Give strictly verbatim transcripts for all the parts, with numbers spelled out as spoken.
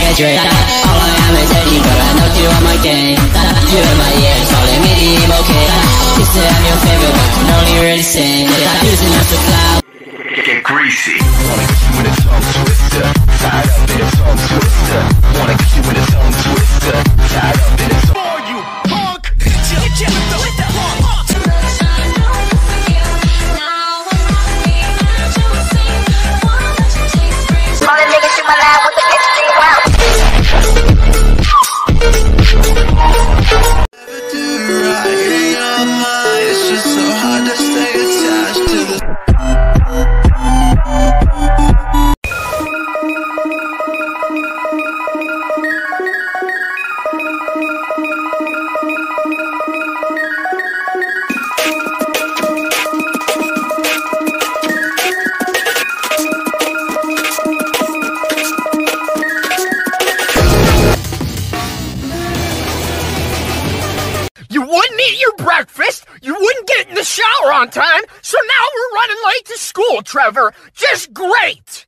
exaggerate. All I am is Eddie, but I know you are my game. You're in my ears, calling me the emo kid. You say I'm your favorite, but you can only really sing. Using us to cloud. Get greasy. Wanna get you in a tongue twister. Tied up in a tongue twister. Wanna get you in a tongue twister. Tied up in a tongue. For you, punk. All the niggas shoot my line with the bitch wow. It's just so hard to stay attached to the You wouldn't eat your breakfast, you wouldn't get in the shower on time, so now we're running late to school, Trevor. Just great!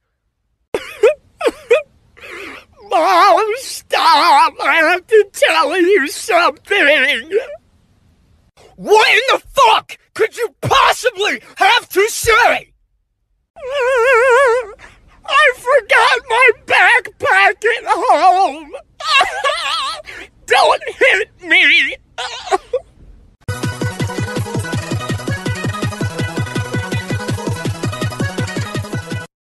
Mom, stop! I have to tell you something! What in the fuck could you possibly have to say? I forgot my